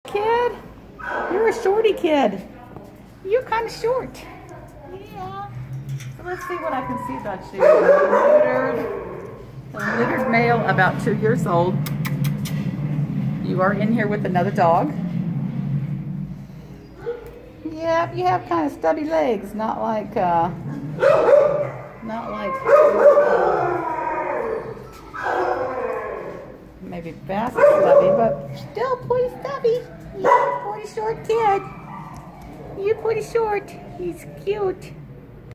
kid. You're a shorty kid. You're kind of short. Yeah. So let's see what I can see about you. A littered male, about 2 years old. You are in here with another dog. Yeah, you have kind of stubby legs, not like maybe Basset stubby, but still pretty stubby. You're a pretty short kid. You're pretty short. He's cute.